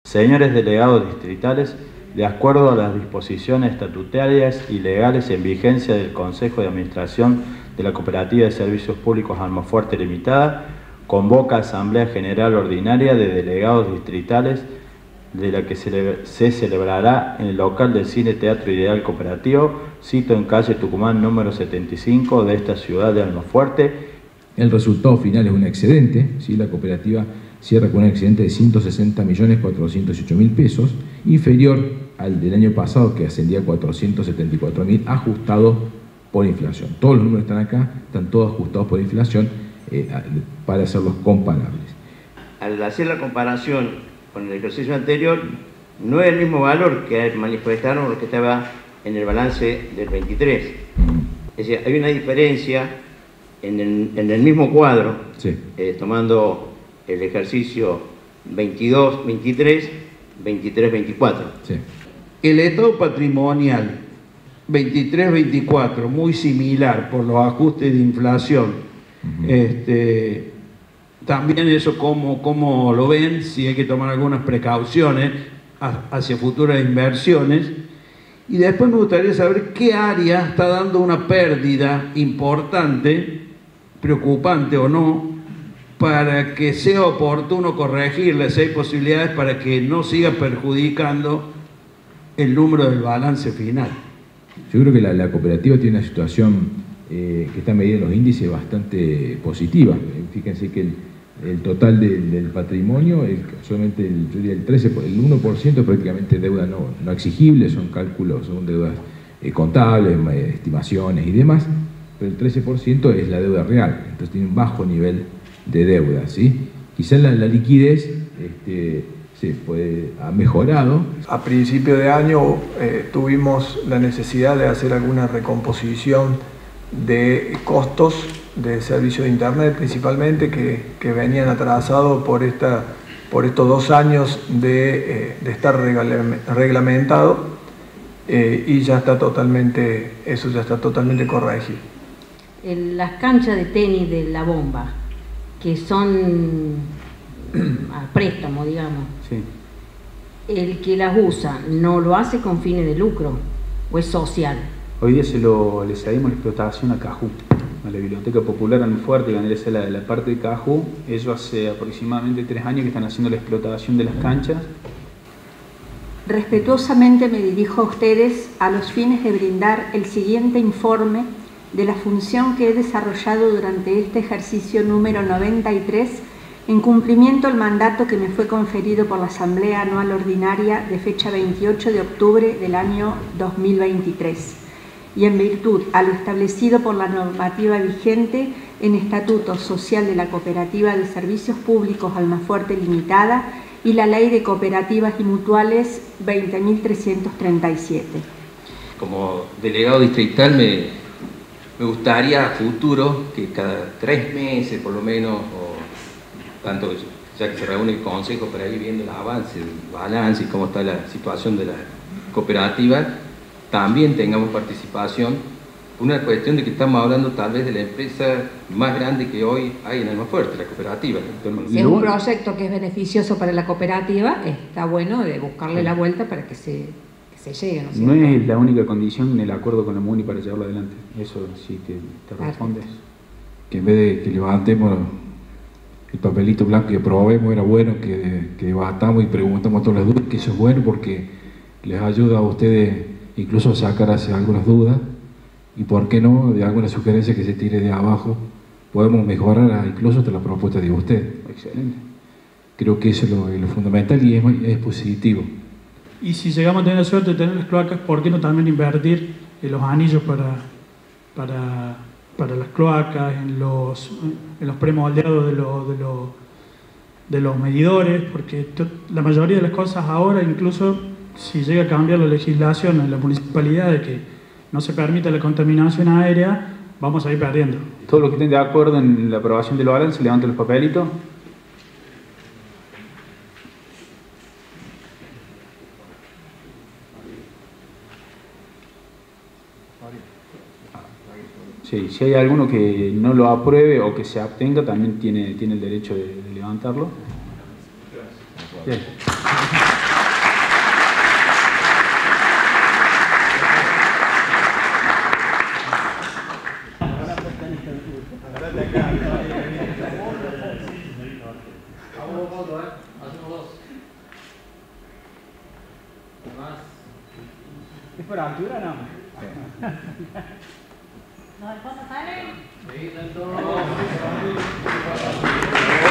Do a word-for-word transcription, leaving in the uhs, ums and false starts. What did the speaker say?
Señores delegados distritales, de acuerdo a las disposiciones estatutarias y legales en vigencia del Consejo de Administración de la Cooperativa de Servicios Públicos Almafuerte Limitada, convoca Asamblea General Ordinaria de Delegados Distritales, de la que se, se celebrará en el local del Cine Teatro Ideal Cooperativo, sito en calle Tucumán número setenta y cinco de esta ciudad de Almafuerte. El resultado final es un excedente, ¿sí? La cooperativa cierra con un excedente de ciento sesenta millones cuatrocientos ocho mil pesos, inferior al del año pasado que ascendía a cuatrocientos setenta y cuatro mil, ajustado por inflación. Todos los números están acá, están todos ajustados por inflación eh, para hacerlos comparables. Al hacer la comparación con el ejercicio anterior, no es el mismo valor que manifestaron lo que estaba en el balance del veintitrés. Mm. Es decir, hay una diferencia en el, en el mismo cuadro, sí. eh, tomando el ejercicio veintidós veintitrés, veintitrés veinticuatro. Sí. El estado patrimonial veintitrés veinticuatro, muy similar por los ajustes de inflación. Uh-huh. este, también eso cómo, cómo lo ven, si hay que tomar algunas precauciones hacia futuras inversiones. Y después me gustaría saber qué área está dando una pérdida importante, preocupante o no, para que sea oportuno corregirla, si hay posibilidades para que no siga perjudicando el número del balance final. Yo creo que la, la cooperativa tiene una situación eh, que está medida en los índices bastante positiva. Fíjense que el, el total de, del patrimonio, el, solamente el, yo diría el, trece, el uno por ciento es prácticamente deuda no, no exigible, son cálculos, son deudas eh, contables, eh, estimaciones y demás, pero el trece por ciento es la deuda real, entonces tiene un bajo nivel de deuda, ¿sí? Quizás la, la liquidez este, se puede, ha mejorado. A principio de año eh, tuvimos la necesidad de hacer alguna recomposición de costos de servicio de internet, principalmente que, que venían atrasados por, esta, por estos dos años de, eh, de estar reglamentado eh, y ya está totalmente, eso ya está totalmente corregido. En las canchas de tenis de La Bomba, que son a préstamo, digamos, sí. El que las usa no lo hace con fines de lucro o es social. Hoy día se lo, le cedimos la explotación a Cajú, a la Biblioteca Popular Almafuerte, que es la, la parte de Cajú. Ellos hace aproximadamente tres años que están haciendo la explotación de las canchas. Respetuosamente me dirijo a ustedes a los fines de brindar el siguiente informe de la función que he desarrollado durante este ejercicio número noventa y tres en cumplimiento al mandato que me fue conferido por la Asamblea Anual Ordinaria de fecha veintiocho de octubre del año dos mil veintitrés y en virtud a lo establecido por la normativa vigente en Estatuto Social de la Cooperativa de Servicios Públicos Almafuerte Limitada y la Ley de Cooperativas y Mutuales veinte mil trescientos treinta y siete. Como delegado distrital me Me gustaría a futuro que cada tres meses por lo menos, o tanto ya que se reúne el consejo para ir viendo el avance, el balance y cómo está la situación de la cooperativa, también tengamos participación. Una cuestión de que estamos hablando tal vez de la empresa más grande que hoy hay en Almafuerte, la cooperativa. Si es un proyecto que es beneficioso para la cooperativa, está bueno de buscarle la vuelta para que se... Se llegue, ¿no? No es la única condición en el acuerdo con la MUNI para llevarlo adelante. Eso sí te, te respondes. Que en vez de que levantemos el papelito blanco y aprobemos, era bueno que, que debatamos y preguntamos todas las dudas, que eso es bueno porque les ayuda a ustedes incluso a sacar hacia algunas dudas y por qué no, de alguna sugerencia que se tire de abajo, podemos mejorar incluso hasta la propuesta de ustedes. Excelente. Creo que eso es lo, lo fundamental y es, es positivo. Y si llegamos a tener la suerte de tener las cloacas, ¿por qué no también invertir en los anillos para, para, para las cloacas, en los, en los premoldeados de, lo, de, lo, de los medidores? Porque la mayoría de las cosas ahora, incluso si llega a cambiar la legislación en la municipalidad de que no se permite la contaminación aérea, vamos a ir perdiendo. Todos los que estén de acuerdo en la aprobación del balance, levanten los papelitos. Sí, si hay alguno que no lo apruebe o que se abstenga, también tiene, tiene el derecho de, de levantarlo. Gracias. Sí. ¿Es por altura no? ¿Los del fondo salen? Sí, tanto.